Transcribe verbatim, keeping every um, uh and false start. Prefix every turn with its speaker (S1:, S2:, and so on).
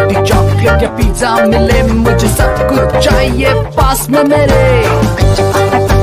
S1: रोटी chocolate या pizza मिले, मुझे सब कुछ चाहिए पास में मेरे।